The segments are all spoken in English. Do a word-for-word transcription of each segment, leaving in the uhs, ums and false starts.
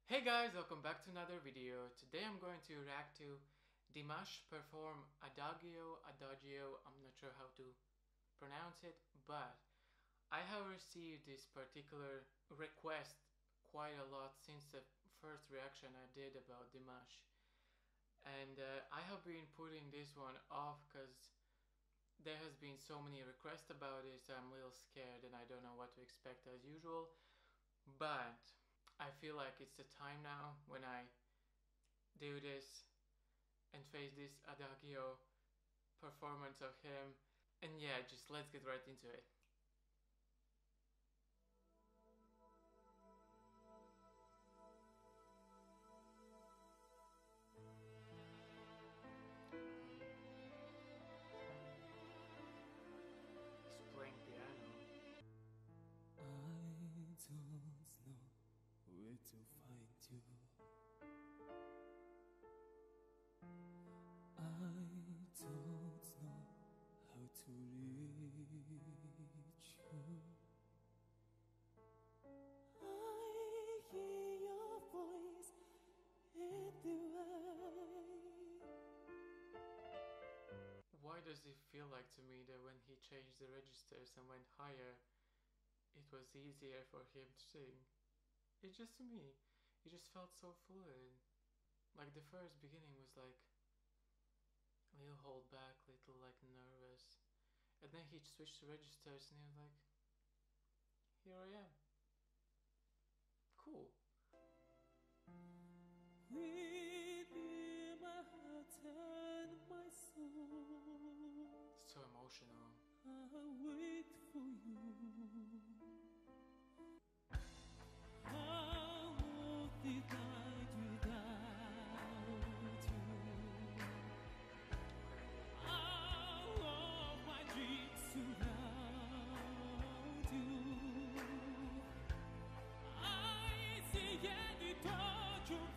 Hey guys, welcome back to another video. Today I'm going to react to Dimash perform Adagio, Adagio, I'm not sure how to pronounce it, but I have received this particular request quite a lot since the first reaction I did about Dimash. And uh, I have been putting this one off because there has been so many requests about it, so I'm a little scared and I don't know what to expect as usual. But I feel like it's the time now when I do this and face this Adagio performance of him. And yeah, just let's get right into it. He's playing piano. I don't know where to find you. I don't know how to reach you. I hear your voice in the way. Why does it feel like to me that when he changed the registers and went higher, it was easier for him to sing? It's just to me, it just felt so fluid. Like the first beginning was like a little hold back, little like nervous, and then he switched to registers and he was like, here I am. Cool. Within my heart and my soul, So emotional. I wait for you. How would it night without you? All of my dreams surround you. I see any touch of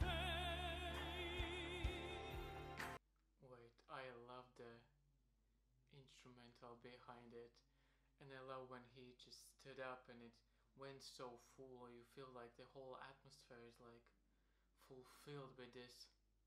pain. Wait, I love the instrumental behind it, and I love when he just stood up and it went so full. You feel like the whole atmosphere is like fulfilled with this,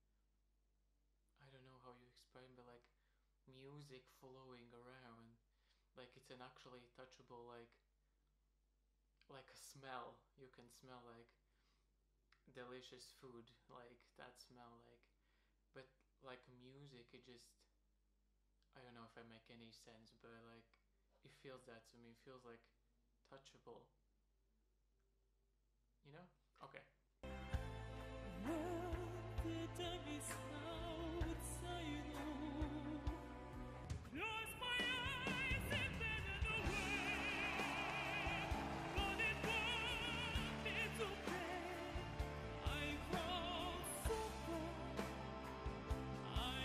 I don't know how you explain, but like music flowing around, like it's an actually touchable, like like a smell. You can smell like delicious food, like that smell, like, but like music, it just, I don't know if I make any sense, but like it feels that to me. It feels like touchable, you know? Okay. Well, the time is outside, you know. Close my eyes and then away. But it won't be too bad. I was so far. I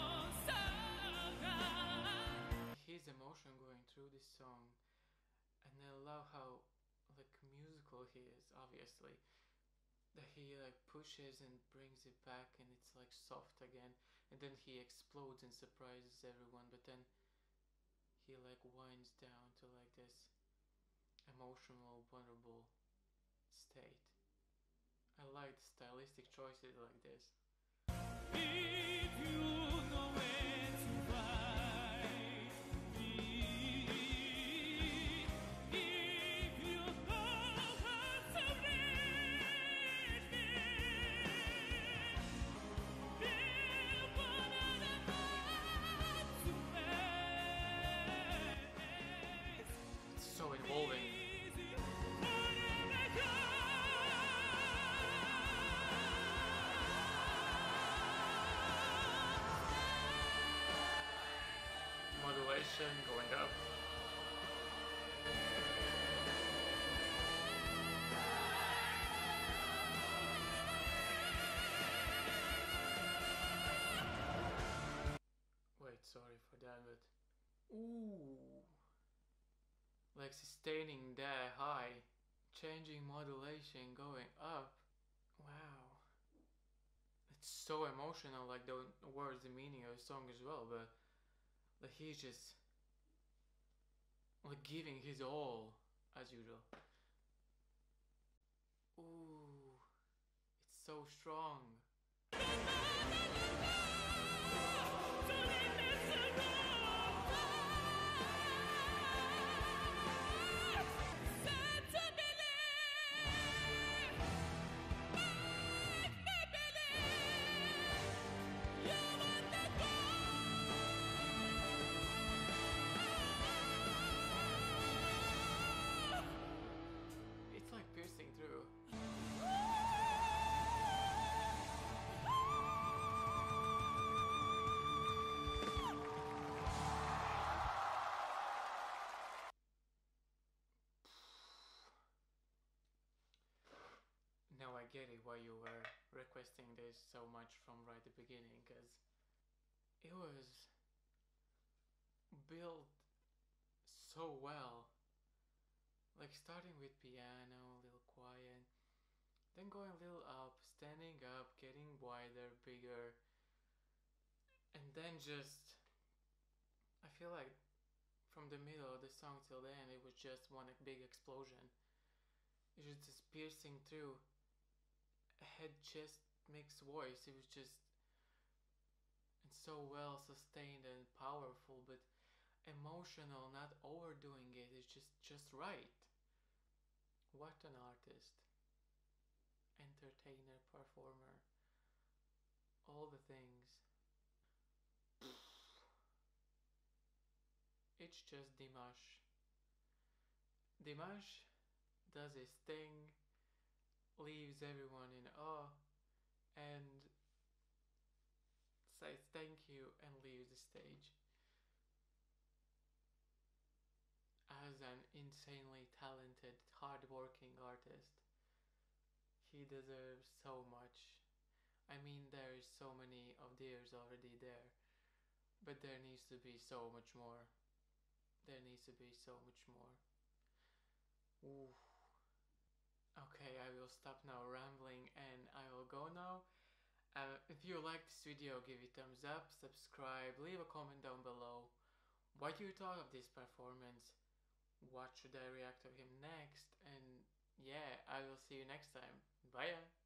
was so glad. His emotion going through this song, and I love how like musical he is, obviously, that he like pushes and brings it back and it's like soft again, and then he explodes and surprises everyone, but then he like winds down to like this emotional, vulnerable state. I like the stylistic choices like this. If you know where to find me, if you know how to reach me, then what am I to face? It's so involving. Easy, whatever comes. Modulation going up. Wait, sorry for that, but ooh, like sustaining that high, changing modulation, going up. Wow, it's so emotional. Like the words, the meaning of the song as well, but like he's just like giving his all as usual. Ooh, it's so strong. It's like piercing through. Now I get it why you were requesting this so much from right the beginning, because it was built so well. Like starting with piano, a little quiet, then going a little up, standing up, getting wider, bigger, and then just I feel like from the middle of the song till the end it was just one big explosion. It was just piercing through head, chest, mixed voice. It was just and so well sustained and powerful, but emotional, not overdoing it. It's just just right. What an artist, entertainer, performer, all the things. It's just Dimash. Dimash does his thing, leaves everyone in awe, and says thank you and leaves the stage. As an insanely talented, hardworking artist, he deserves so much. I mean, there's so many of theirs already there, but there needs to be so much more. There needs to be so much more. Ooh. Okay, I will stop now rambling and I will go now. Uh, if you like this video, give it a thumbs up, subscribe, leave a comment down below. What you thought of this performance? What should I react to him next? And yeah, I will see you next time. Bye.